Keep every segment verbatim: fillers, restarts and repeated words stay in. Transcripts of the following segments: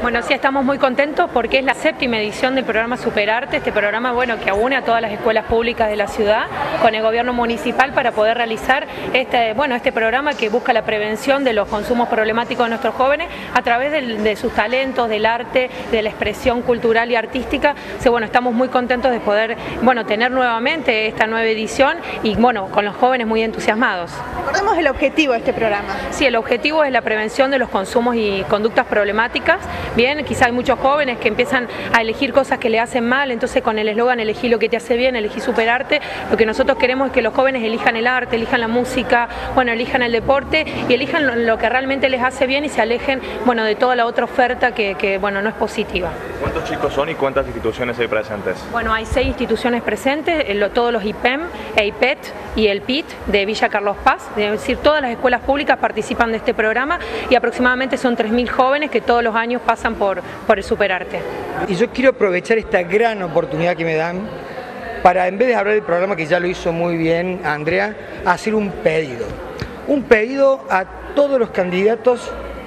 Bueno, sí, estamos muy contentos porque es la séptima edición del programa Superarte, este programa bueno que une a todas las escuelas públicas de la ciudad con el gobierno municipal para poder realizar este, bueno, este programa que busca la prevención de los consumos problemáticos de nuestros jóvenes a través de, de sus talentos, del arte, de la expresión cultural y artística. O sea, bueno, estamos muy contentos de poder bueno, tener nuevamente esta nueva edición y bueno, con los jóvenes muy entusiasmados. Recordemos el objetivo de este programa. Sí, el objetivo es la prevención de los consumos y conductas problemáticas. Bien, quizá hay muchos jóvenes que empiezan a elegir cosas que le hacen mal, entonces con el eslogan elegí lo que te hace bien, elegí superarte, lo que nosotros queremos es que los jóvenes elijan el arte, elijan la música, bueno, elijan el deporte y elijan lo, lo que realmente les hace bien y se alejen bueno, de toda la otra oferta que, que bueno, no es positiva. ¿Cuántos chicos son y cuántas instituciones hay presentes? Bueno, hay seis instituciones presentes, todos los I P E M, E I P E T y el P I T de Villa Carlos Paz, es decir, todas las escuelas públicas participan de este programa y aproximadamente son tres mil jóvenes que todos los años pasan Por, por el Superarte. Y yo quiero aprovechar esta gran oportunidad que me dan para, en vez de hablar del programa que ya lo hizo muy bien Andrea, hacer un pedido. Un pedido a todos los candidatos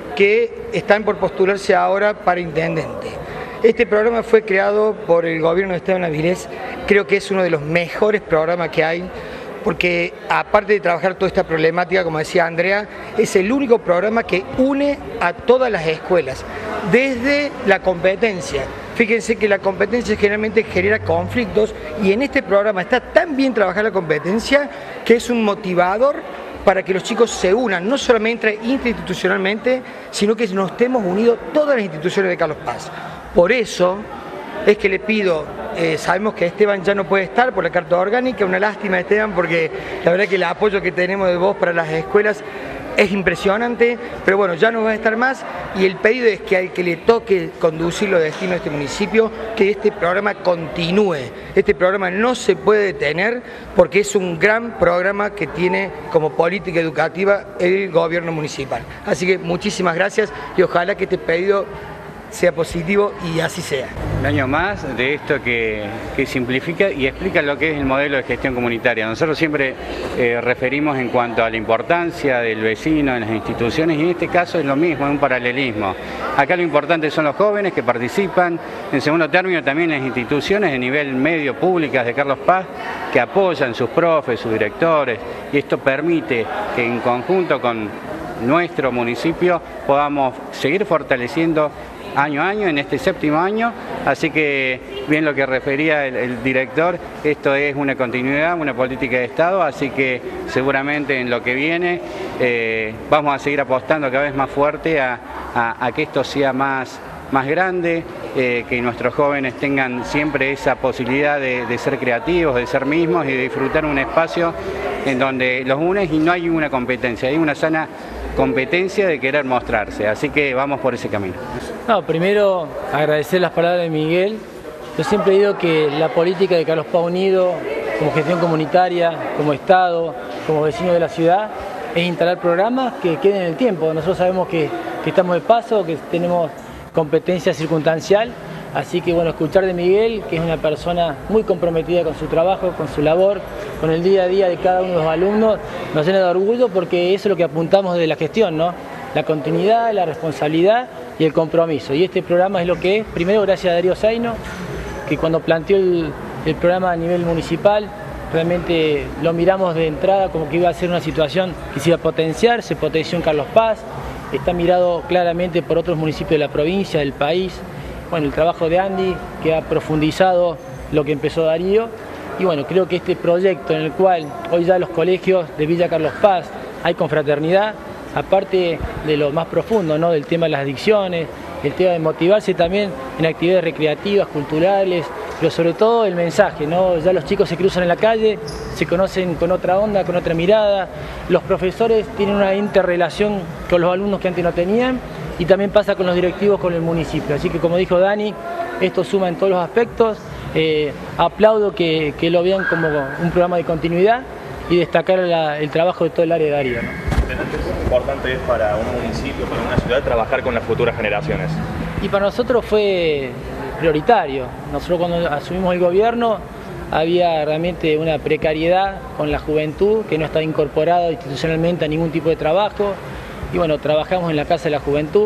que están por postularse ahora para intendente. Este programa fue creado por el gobierno de Esteban Avilés, creo que es uno de los mejores programas que hay, porque aparte de trabajar toda esta problemática, como decía Andrea, es el único programa que une a todas las escuelas, desde la competencia. Fíjense que la competencia generalmente genera conflictos y en este programa está tan bien trabajada la competencia que es un motivador para que los chicos se unan, no solamente interinstitucionalmente, sino que nos estemos unidos todas las instituciones de Carlos Paz. Por eso es que le pido, eh, sabemos que Esteban ya no puede estar por la carta orgánica, una lástima Esteban porque la verdad que el apoyo que tenemos de vos para las escuelas es impresionante, pero bueno, ya no va a estar más y el pedido es que al que le toque conducir los destinos de este municipio, que este programa continúe. Este programa no se puede detener porque es un gran programa que tiene como política educativa el gobierno municipal. Así que muchísimas gracias y ojalá que este pedido sea positivo y así sea. Un año más de esto que, que simplifica y explica lo que es el modelo de gestión comunitaria. Nosotros siempre eh, referimos en cuanto a la importancia del vecino en las instituciones y en este caso es lo mismo, es un paralelismo. Acá lo importante son los jóvenes que participan, en segundo término también las instituciones de nivel medio públicas de Carlos Paz que apoyan sus profes, sus directores y esto permite que en conjunto con nuestro municipio podamos seguir fortaleciendo año a año, en este séptimo año, así que bien lo que refería el, el director, esto es una continuidad, una política de Estado, así que seguramente en lo que viene eh, vamos a seguir apostando cada vez más fuerte a, a, a que esto sea más, más grande, eh, que nuestros jóvenes tengan siempre esa posibilidad de, de ser creativos, de ser mismos y de disfrutar un espacio en donde los unes y no hay una competencia, hay una sana competencia de querer mostrarse, así que vamos por ese camino. No, primero agradecer las palabras de Miguel. Yo siempre digo que la política de Carlos Paz Unido, como gestión comunitaria, como Estado, como vecino de la ciudad, es instalar programas que queden en el tiempo. Nosotros sabemos que, que estamos de paso, que tenemos competencia circunstancial, así que bueno, escuchar de Miguel, que es una persona muy comprometida con su trabajo, con su labor, con el día a día de cada uno de los alumnos, nos llena de orgullo porque eso es lo que apuntamos de la gestión, ¿no? La continuidad, la responsabilidad y el compromiso. Y este programa es lo que es, primero gracias a Darío Zaino, que cuando planteó el, el programa a nivel municipal, realmente lo miramos de entrada como que iba a ser una situación que se iba a potenciar, se potenció en Carlos Paz, está mirado claramente por otros municipios de la provincia, del país. Bueno, el trabajo de Andy, que ha profundizado lo que empezó Darío, y bueno, creo que este proyecto en el cual hoy ya los colegios de Villa Carlos Paz hay confraternidad, aparte de lo más profundo, ¿no? Del tema de las adicciones, el tema de motivarse también en actividades recreativas, culturales, pero sobre todo el mensaje, ¿no? Ya los chicos se cruzan en la calle, se conocen con otra onda, con otra mirada, los profesores tienen una interrelación con los alumnos que antes no tenían y también pasa con los directivos, con el municipio. Así que como dijo Dani, esto suma en todos los aspectos. Eh, aplaudo que, que lo vean como un programa de continuidad y destacar la, el trabajo de todo el área de Darío, ¿no? ¿Qué importante es para un municipio, para una ciudad, trabajar con las futuras generaciones? Y para nosotros fue prioritario. Nosotros cuando asumimos el gobierno había realmente una precariedad con la juventud que no estaba incorporada institucionalmente a ningún tipo de trabajo. Y bueno, trabajamos en la Casa de la Juventud.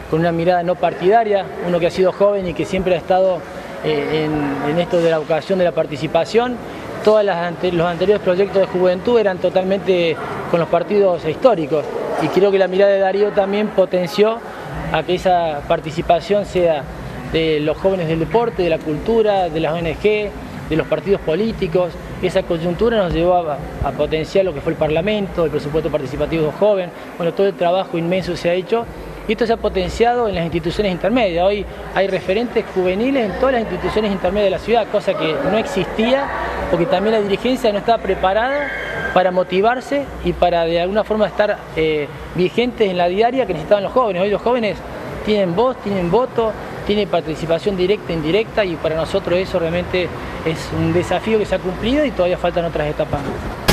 con una mirada no partidaria, uno que ha sido joven y que siempre ha estado eh, en, en esto de la vocación de la participación. Todos los anteriores proyectos de juventud eran totalmente con los partidos históricos y creo que la mirada de Darío también potenció a que esa participación sea de los jóvenes del deporte, de la cultura, de las O N G, de los partidos políticos. Esa coyuntura nos llevó a, a potenciar lo que fue el Parlamento, el presupuesto participativo joven, bueno, todo el trabajo inmenso se ha hecho y esto se ha potenciado en las instituciones intermedias. Hoy hay referentes juveniles en todas las instituciones intermedias de la ciudad, cosa que no existía porque también la dirigencia no estaba preparada para motivarse y para de alguna forma estar eh, vigentes en la diaria que necesitaban los jóvenes. Hoy los jóvenes tienen voz, tienen voto, tienen participación directa e indirecta y para nosotros eso realmente es un desafío que se ha cumplido y todavía faltan otras etapas.